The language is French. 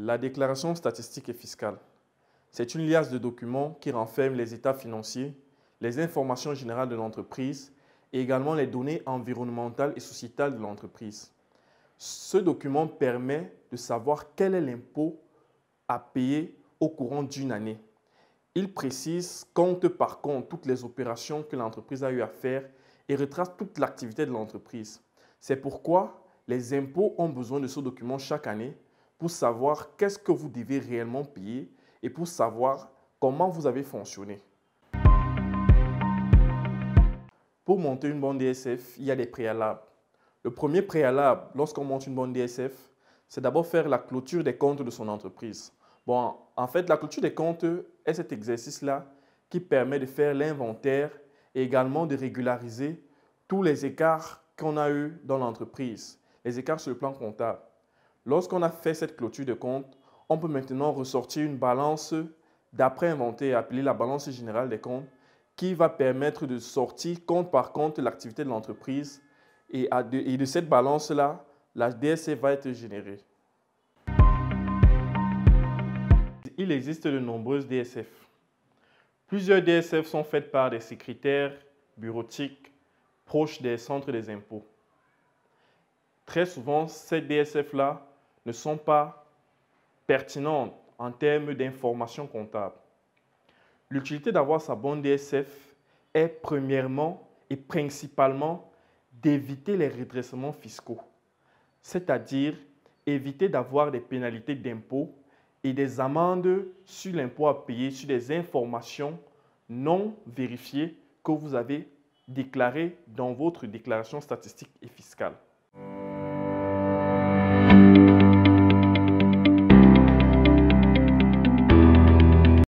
La déclaration statistique et fiscale, c'est une liasse de documents qui renferme les états financiers, les informations générales de l'entreprise et également les données environnementales et sociétales de l'entreprise. Ce document permet de savoir quel est l'impôt à payer au courant d'une année. Il précise compte par compte toutes les opérations que l'entreprise a eu à faire et retrace toute l'activité de l'entreprise. C'est pourquoi les impôts ont besoin de ce document chaque année pour savoir qu'est-ce que vous devez réellement payer et pour savoir comment vous avez fonctionné. Pour monter une bonne DSF, il y a des préalables. Le premier préalable, lorsqu'on monte une bonne DSF, c'est d'abord faire la clôture des comptes de son entreprise. Bon, en fait, la clôture des comptes est cet exercice-là qui permet de faire l'inventaire et également de régulariser tous les écarts qu'on a eus dans l'entreprise, les écarts sur le plan comptable. Lorsqu'on a fait cette clôture de comptes, on peut maintenant ressortir une balance d'après-inventaire appelée la balance générale des comptes qui va permettre de sortir compte par compte l'activité de l'entreprise et de cette balance-là, la DSF va être générée. Il existe de nombreuses DSF. Plusieurs DSF sont faites par des secrétaires bureautiques proches des centres des impôts. Très souvent, ces DSF-là ne sont pas pertinentes en termes d'information comptable. L'utilité d'avoir sa bonne DSF est premièrement et principalement d'éviter les redressements fiscaux, c'est-à-dire éviter d'avoir des pénalités d'impôt et des amendes sur l'impôt à payer sur des informations non vérifiées que vous avez déclarées dans votre déclaration statistique et fiscale.